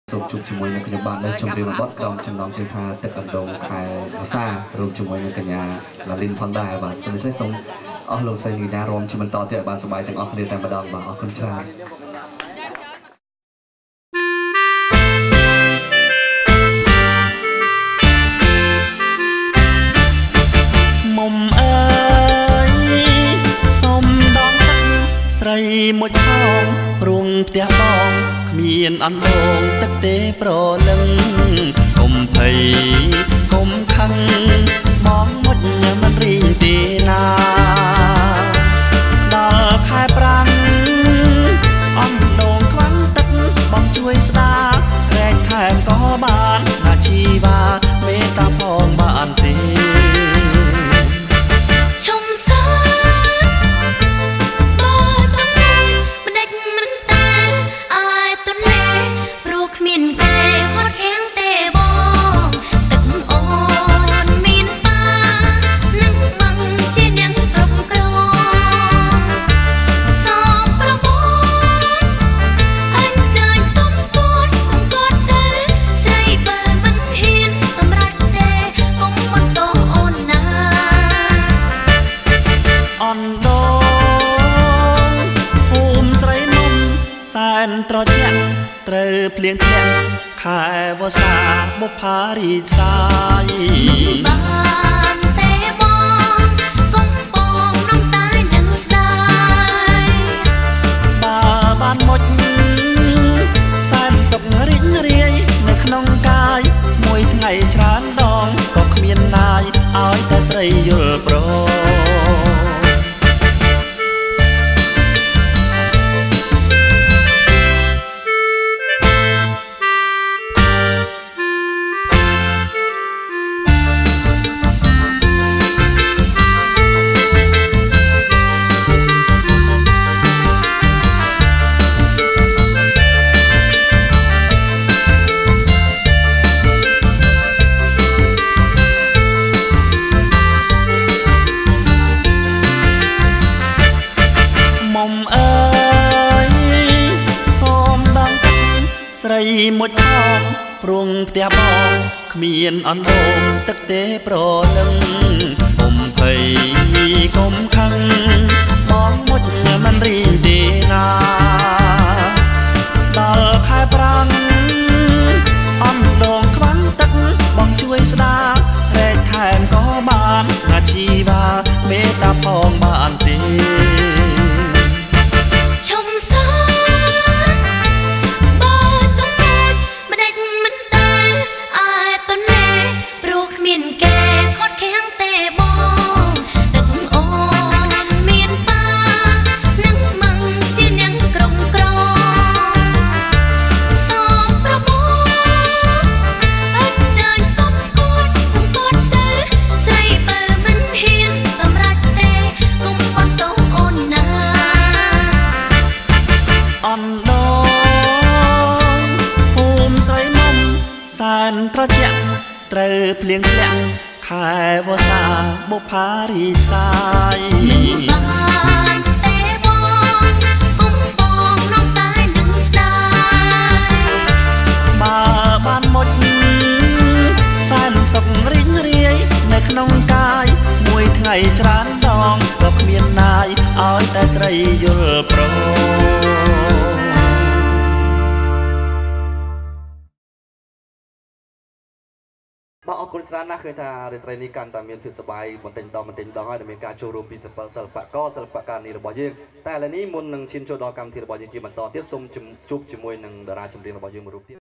សូមជួបជាមួយនឹងខ្ញុំបាននៅជុំរៀងបត់ក្រុមចំណងជើងថាទឹកអណ្ដូងខែឧស្សាហ៍រួមជាមួយនឹងកញ្ញាឡាលីនផងដែរបាទសូមអស់លោកស្រីនីណារំជាមួយបន្តទៀតបានសប្បាយទាំងអស់គ្នាតែម្ដងបាទអរគុណច្រើនមុំអើយសុំដងទឹកស្រីមួយផងព្រួងផ្ទះបងគ្មានអណ្ដូងទឹកទេប្រលឹងកុំភ័យកុំខឹងបងមុតមិនរីងទេណាដល់ខែប្រាំងអណ្ដូងខ្វាំងទឹកបងជួយស្ដាររែកថែមក៏បានណាជីវ៉ាមេត្តាផងបានទេត្រជាក់ត្រូវភ្លៀងធ្លាក់ខែវស្សាបុប្ផារីកសាយបានទេបងកុំបងនំតែនឹងស្ដាយបើបានមុចសែនសុខរីករាយនៅក្នុងកាយមួយថ្ងៃច្រើនដងក៏គ្មានណាយឲ្យតែស្រីយល់ព្រមស្រីមួយផងព្រួងផ្ទះបងគ្មានអណ្ដូងទឹកទេប្រលឹងកុំភ័យកុំខឹងបងមុតមិនរីងទេណាដល់ខែប្រាំងអណ្ដូងខ្វាំងទឹកបងជួយស្ដាររែកថែមក៏បានណាជីវ៉ាមេត្តាផងបានទេត្រជាក់ត្រូវភ្លៀងធ្លាក់ខែវស្សាបុប្ផារីកសាយបានទេបងកុំបងនំតែនឹងស្ដាយបើបានមុចសែនសុខរីករាយនៅក្នុងកាយមួយថ្ងៃច្រើនដងក៏គ្មានណាយឲ្យតែស្រីយល់ព្រមអរគុណច្រើនណាស់ឃើញថារាត្រីនេះកាន់តែមានភាពសប្បាយបន្តិចម្ដងហើយដែលមានការចូលរួមពីសិល្បករសិល្បករនេះរបស់យើងតែឥឡូវនេះមុននឹងឈានចូលដល់កម្មវិធីរបស់យើងជាបន្តទៀតសូមជួបជាមួយនឹងតារាចម្រៀងរបស់យើងមួយរូបទៀត